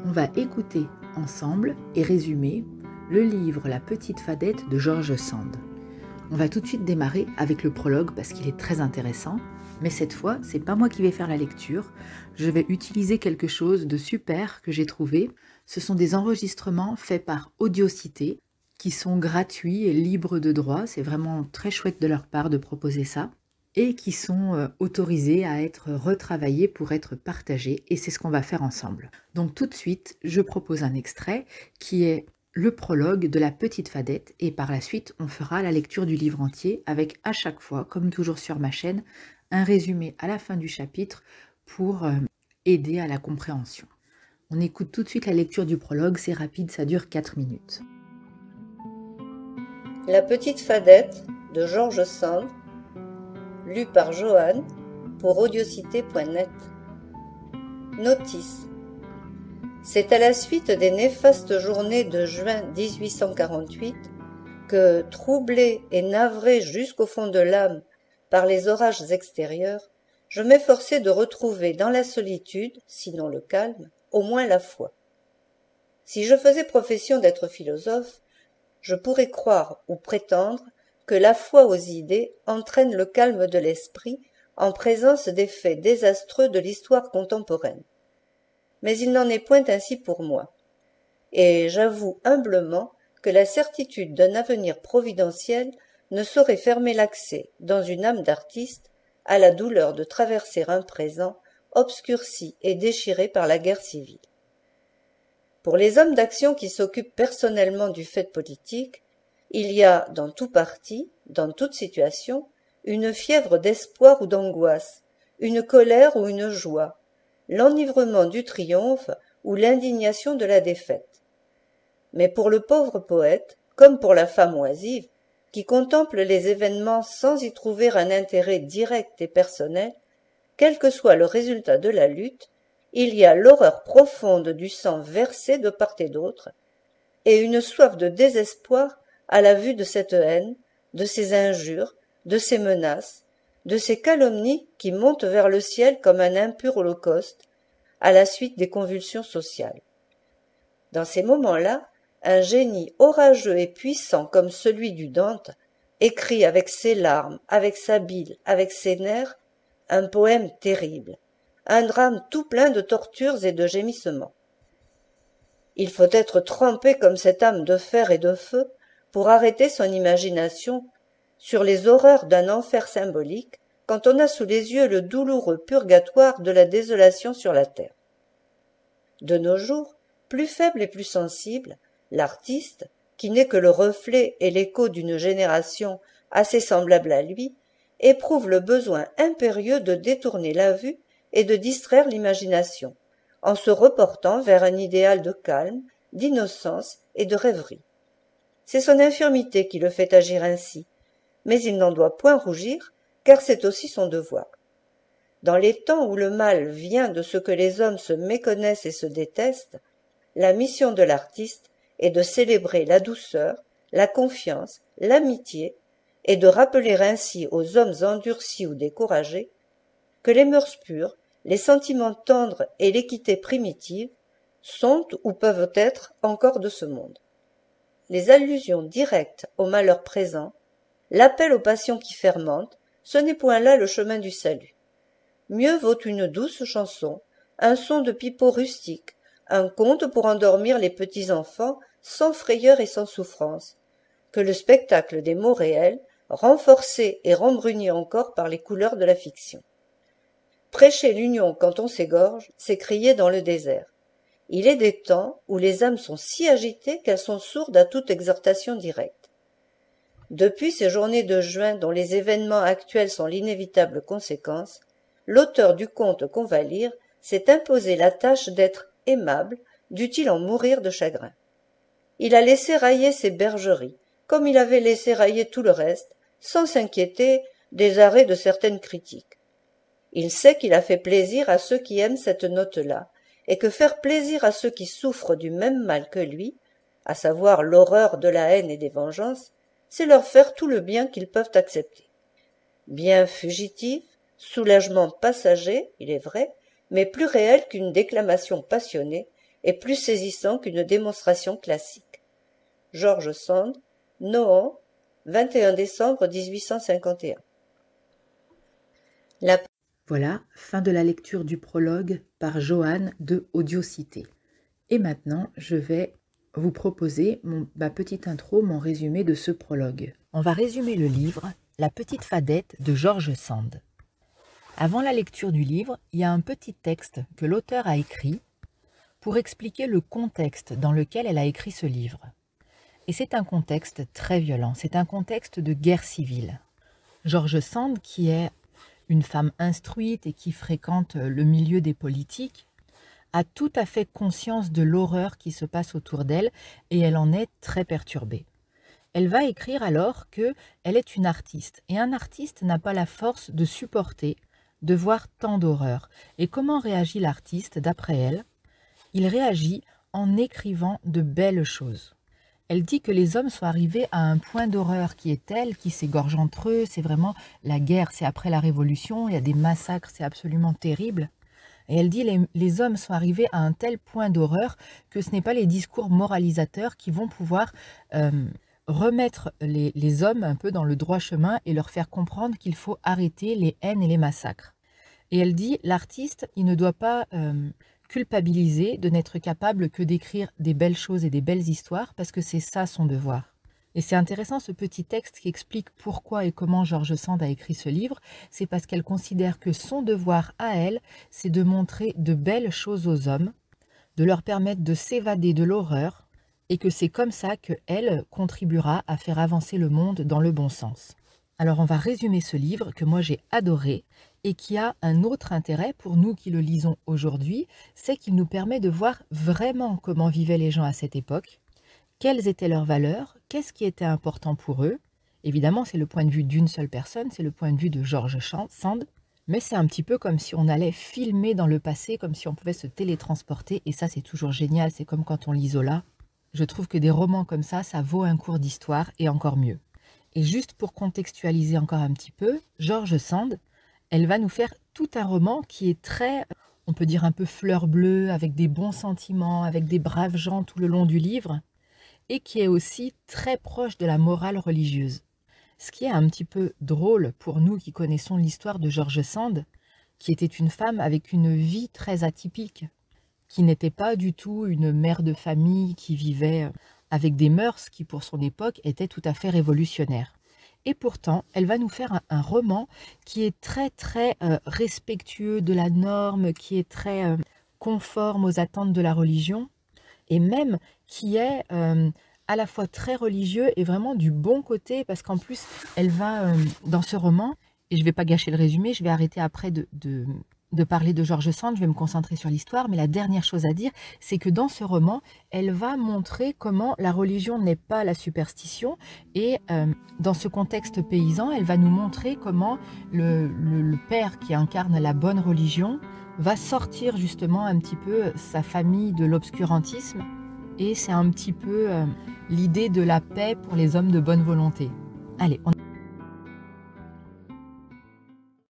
on va écouter ensemble et résumer le livre La Petite Fadette de George Sand. On va tout de suite démarrer avec le prologue parce qu'il est très intéressant, mais cette fois, c'est pas moi qui vais faire la lecture, je vais utiliser quelque chose de super que j'ai trouvé. Ce sont des enregistrements faits par Audiocité qui sont gratuits et libres de droit, c'est vraiment très chouette de leur part de proposer ça, et qui sont autorisés à être retravaillés pour être partagés, et c'est ce qu'on va faire ensemble. Donc tout de suite, je propose un extrait qui est le prologue de La Petite Fadette, et par la suite, on fera la lecture du livre entier avec à chaque fois, comme toujours sur ma chaîne, un résumé à la fin du chapitre pour aider à la compréhension. On écoute tout de suite la lecture du prologue, c'est rapide, ça dure 4 minutes. La Petite Fadette de George Sand, lu par Joanne pour audiocité.net. Notice. C'est à la suite des néfastes journées de juin 1848 que, troublé et navré jusqu'au fond de l'âme par les orages extérieurs, je m'efforçai de retrouver dans la solitude, sinon le calme, au moins la foi. Si je faisais profession d'être philosophe, je pourrais croire ou prétendre que la foi aux idées entraîne le calme de l'esprit en présence des faits désastreux de l'histoire contemporaine. Mais il n'en est point ainsi pour moi, et j'avoue humblement que la certitude d'un avenir providentiel ne saurait fermer l'accès, dans une âme d'artiste, à la douleur de traverser un présent obscurci et déchiré par la guerre civile. Pour les hommes d'action qui s'occupent personnellement du fait politique, il y a dans tout parti, dans toute situation, une fièvre d'espoir ou d'angoisse, une colère ou une joie, l'enivrement du triomphe ou l'indignation de la défaite. Mais pour le pauvre poète, comme pour la femme oisive, qui contemple les événements sans y trouver un intérêt direct et personnel, quel que soit le résultat de la lutte, il y a l'horreur profonde du sang versé de part et d'autre, et une soif de désespoir à la vue de cette haine, de ces injures, de ces menaces, de ces calomnies qui montent vers le ciel comme un impur holocauste, à la suite des convulsions sociales. Dans ces moments-là, un génie orageux et puissant comme celui du Dante écrit avec ses larmes, avec sa bile, avec ses nerfs, un poème terrible, un drame tout plein de tortures et de gémissements. Il faut être trempé comme cette âme de fer et de feu pour arrêter son imagination sur les horreurs d'un enfer symbolique quand on a sous les yeux le douloureux purgatoire de la désolation sur la terre. De nos jours, plus faible et plus sensible, l'artiste, qui n'est que le reflet et l'écho d'une génération assez semblable à lui, éprouve le besoin impérieux de détourner la vue et de distraire l'imagination, en se reportant vers un idéal de calme, d'innocence et de rêverie. C'est son infirmité qui le fait agir ainsi, mais il n'en doit point rougir, car c'est aussi son devoir. Dans les temps où le mal vient de ce que les hommes se méconnaissent et se détestent, la mission de l'artiste est de célébrer la douceur, la confiance, l'amitié, et de rappeler ainsi aux hommes endurcis ou découragés que les mœurs pures, les sentiments tendres et l'équité primitive sont ou peuvent être encore de ce monde. Les allusions directes au malheur présent, l'appel aux passions qui fermentent, ce n'est point là le chemin du salut. Mieux vaut une douce chanson, un son de pipeau rustique, un conte pour endormir les petits enfants sans frayeur et sans souffrance, que le spectacle des mots réels, renforcés et rembrunis encore par les couleurs de la fiction. Prêcher l'union quand on s'égorge, c'est crier dans le désert. Il est des temps où les âmes sont si agitées qu'elles sont sourdes à toute exhortation directe. Depuis ces journées de juin dont les événements actuels sont l'inévitable conséquence, l'auteur du conte qu'on va lire s'est imposé la tâche d'être aimable, dût-il en mourir de chagrin. Il a laissé railler ses bergeries, comme il avait laissé railler tout le reste, sans s'inquiéter des arrêts de certaines critiques. Il sait qu'il a fait plaisir à ceux qui aiment cette note-là, et que faire plaisir à ceux qui souffrent du même mal que lui, à savoir l'horreur de la haine et des vengeances, c'est leur faire tout le bien qu'ils peuvent accepter. Bien fugitif, soulagement passager, il est vrai, mais plus réel qu'une déclamation passionnée, est plus saisissant qu'une démonstration classique. George Sand, Nohant, 21 décembre 1851. Voilà, fin de la lecture du prologue par Joanne de Audiocité. Et maintenant, je vais vous proposer ma petite intro, mon résumé de ce prologue. On va résumer le livre « La petite fadette » de George Sand. Avant la lecture du livre, il y a un petit texte que l'auteur a écrit pour expliquer le contexte dans lequel elle a écrit ce livre. Et c'est un contexte très violent, c'est un contexte de guerre civile. George Sand, qui est une femme instruite et qui fréquente le milieu des politiques, a tout à fait conscience de l'horreur qui se passe autour d'elle et elle en est très perturbée. Elle va écrire alors qu'elle est une artiste et un artiste n'a pas la force de supporter, de voir tant d'horreur. Et comment réagit l'artiste d'après elle? Il réagit en écrivant de belles choses. Elle dit que les hommes sont arrivés à un point d'horreur qui est tel, qui s'égorgent entre eux, c'est vraiment la guerre, c'est après la Révolution, il y a des massacres, c'est absolument terrible. Et elle dit les hommes sont arrivés à un tel point d'horreur que ce n'est pas les discours moralisateurs qui vont pouvoir remettre les hommes un peu dans le droit chemin et leur faire comprendre qu'il faut arrêter les haines et les massacres. Et elle dit, l'artiste, il ne doit pas culpabiliser de n'être capable que d'écrire des belles choses et des belles histoires, parce que c'est ça son devoir. Et c'est intéressant ce petit texte qui explique pourquoi et comment George Sand a écrit ce livre, c'est parce qu'elle considère que son devoir à elle, c'est de montrer de belles choses aux hommes, de leur permettre de s'évader de l'horreur, et que c'est comme ça qu'elle contribuera à faire avancer le monde dans le bon sens. Alors on va résumer ce livre que moi j'ai adoré et qui a un autre intérêt pour nous qui le lisons aujourd'hui, c'est qu'il nous permet de voir vraiment comment vivaient les gens à cette époque, quelles étaient leurs valeurs, qu'est-ce qui était important pour eux. Évidemment, c'est le point de vue d'une seule personne, c'est le point de vue de George Sand, mais c'est un petit peu comme si on allait filmer dans le passé, comme si on pouvait se télétransporter, et ça c'est toujours génial, c'est comme quand on lit Zola. Je trouve que des romans comme ça vaut un cours d'histoire et encore mieux. Et juste pour contextualiser encore un petit peu, George Sand, elle va nous faire tout un roman qui est très, on peut dire un peu fleur bleue, avec des bons sentiments, avec des braves gens tout le long du livre, et qui est aussi très proche de la morale religieuse. Ce qui est un petit peu drôle pour nous qui connaissons l'histoire de George Sand, qui était une femme avec une vie très atypique, qui n'était pas du tout une mère de famille qui vivait avec des mœurs qui, pour son époque, étaient tout à fait révolutionnaires. Et pourtant, elle va nous faire un roman qui est très respectueux de la norme, qui est très conforme aux attentes de la religion, et même qui est à la fois très religieux et vraiment du bon côté, parce qu'en plus, elle va, dans ce roman, et je ne vais pas gâcher le résumé, je vais arrêter après de parler de George Sand, je vais me concentrer sur l'histoire, mais la dernière chose à dire, c'est que dans ce roman, elle va montrer comment la religion n'est pas la superstition, et dans ce contexte paysan, elle va nous montrer comment le père qui incarne la bonne religion va sortir justement un petit peu sa famille de l'obscurantisme, et c'est un petit peu l'idée de la paix pour les hommes de bonne volonté. Allez,